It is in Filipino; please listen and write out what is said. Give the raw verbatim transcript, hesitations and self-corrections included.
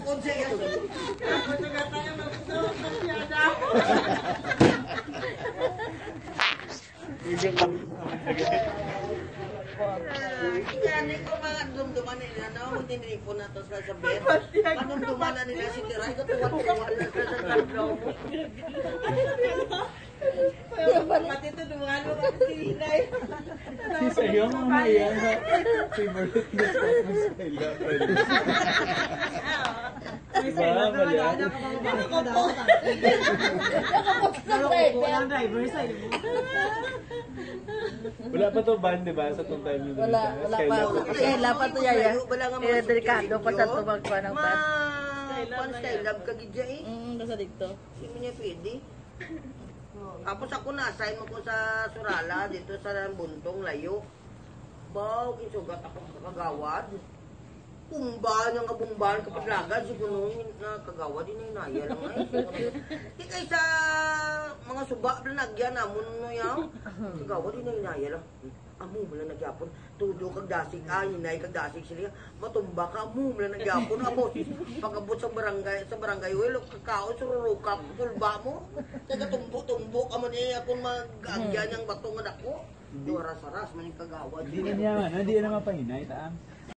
konse yan. Ako nagata yung magsusunod na siyada. Hindi kami Kaya ko mga dumduman nila na ako tinripo na to sa bed. Panumduman na nila si Tiray, katuwan-tuwan na sa tatlo. Pati ito dumaan mo kasi si Hinay. Si sa'yo mga yan na favorite na spot mo sa ila. May sa'yo na wala ka mga bata ko dapat. Walang driver sa'yo. Wala pa to ban, di ba? Sa tong time yun. Wala, wala pa. Kaya pa to yaya. Eh, delikado pa sa tumagpa ng Ma, bus. pan style love ka gidya eh. Mm, basta dito. Hindi niya pwede. Tapos ako na-assign mo ko sa Surala, dito sa Buntong, layo. Baw, kinsugat ako sa kagawad. Pumba niyang kabumbahan kapag lagad, siguro na kagawad, din na inaya lang ay. Di kay sa mga suba na nagyan, amon no yaw. Kagawad, din na inaya lang. Amo mo lang nagyapon, tudo kag dasig, ay, hinay kag dasig sila. Matumba ka, amo mo lang nagyapon, amo. Pagabot sa barangay, sa barangay, well, kakao, sururukap, pulba mo. Taga-tumbo-tumbo ka man eh, akong mag-agyan yung bato nga dako. Doras-aras, man yung kagawad. Hindi na niya, ano? Hindi na mapahinay, taang.